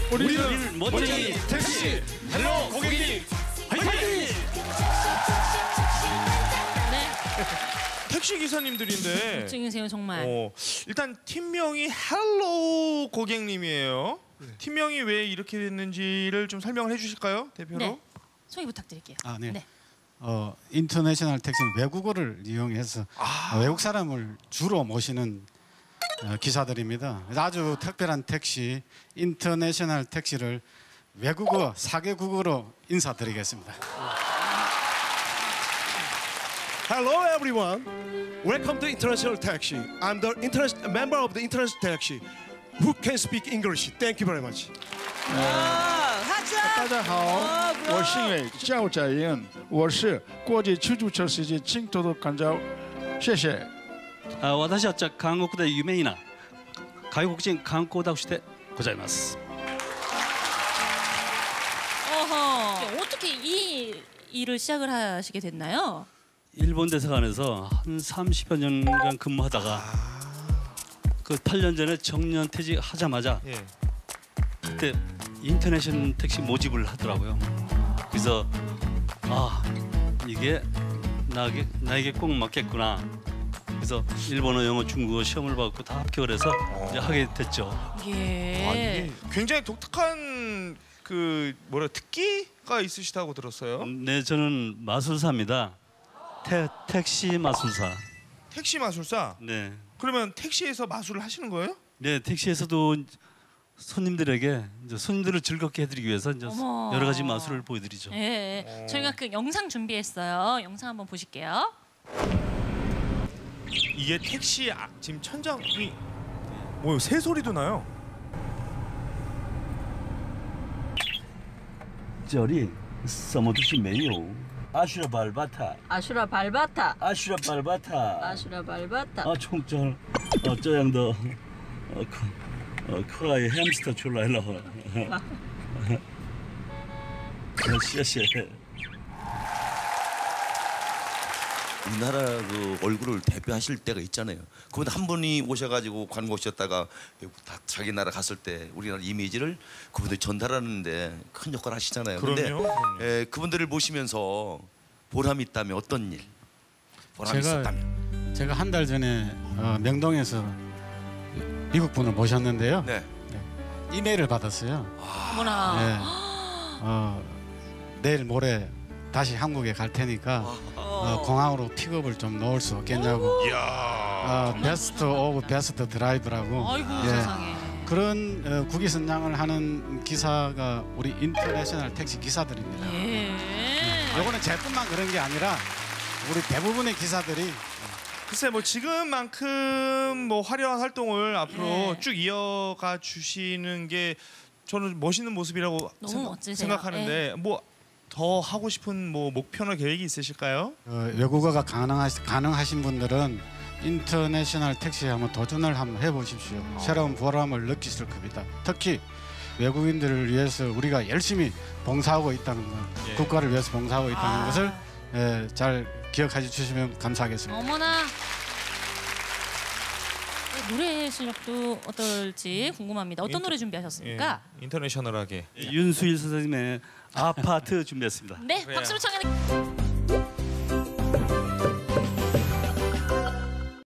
우리는 멋쟁이 택시. 헬로 고객님. 화이팅! 네. 택시 기사님들인데. 멋쟁이세요 정말. 일단 팀명이 헬로 고객님이에요. 네. 팀명이 왜 이렇게 됐는지를 좀 설명을 해주실까요, 대표로? 네. 소개 부탁드릴게요. 네. 인터내셔널 택시는 외국어를 이용해서 외국 사람을 주로 모시는 기사들입니다. 아주 특별한 택시, 인터내셔널 택시를 외국어 4개국어로 인사드리겠습니다. Hello everyone. Welcome to International Taxi. I'm the member of the International Taxi who can speak English. Thank you very much. 大家好，我姓赵载英，我是国际出租车司机青头的干招，谢谢。 私は韓国で有名な外国人観光大使でございます。 어떻게 이 일을 시작을 하시게 됐나요? 일본 대사관에서 한 30여 년간 근무하다가 그 8년 전에 정년퇴직하자마자 그때 인터내셔널 택시 모집을 하더라고요. 그래서 이게 나에게 꼭 맞겠구나. 그래서 일본어, 영어, 중국어 시험을 받고 다 합격을 해서 이제 하게 됐죠. 예. 굉장히 독특한 특기가 있으시다고 들었어요. 네, 저는 마술사입니다. 택시 마술사. 택시 마술사? 네. 그러면 택시에서 마술을 하시는 거예요? 네, 택시에서도 손님들에게 손님들을 즐겁게 해드리기 위해서 이제 여러 가지 마술을 보여드리죠. 예. 저희가 그 영상 준비했어요. 영상 한번 보실게요. 이게 택시 지금 천장이 새 소리도 나요. 这里什么都是没有。아슈라 발바타. 아슈라 발바타. 아슈라 발바타. 아슈라 발바타. 총절. 这样的可爱햄스터出来了。谢谢。 우리나라 그 얼굴을 대표하실 때가 있잖아요. 그분 한 분이 오셔가지고 관광 오셨다가 자기 나라 갔을 때 우리나라 이미지를 그분들이 전달하는데 큰 역할을 하시잖아요. 그런데 그분들을 보시면서 보람이 있다면 어떤 일? 보람이 있었다면? 제가 한 달 전에 명동에서 미국 분을 모셨는데요. 네. 이메일을 받았어요. 어머나. 내일 모레 다시 한국에 갈 테니까 공항으로 픽업을 좀 넣을 수 없겠냐고. 베스트 오브 베스트 드라이브라고. 아이고 세상에. 그런 국위선양을 하는 기사가 우리 인터내셔널 택시 기사들입니다. 이거는 제뿐만 그런 게 아니라 우리 대부분의 기사들이. 글쎄 지금만큼 화려한 활동을 앞으로 쭉 이어가 주시는 게 저는 멋있는 모습이라고 생각하는데 더 하고 싶은 목표나 계획이 있으실까요? 외국어가 가능하신 분들은 인터내셔널 택시에 한번 도전을 한번 해보십시오. 새로운 보람을 느끼실 겁니다. 특히 외국인들을 위해서 우리가 열심히 봉사하고 있다는 것, 국가를 위해서 봉사하고 있다는 것을 잘 기억해 주시면 감사하겠습니다. 어머나. 노래 실력도 어떨지 궁금합니다. 어떤 노래 준비하셨습니까? 인터내셔널하게. 윤수일 선생님의 아파트 준비했습니다. 네, 박수로 청해.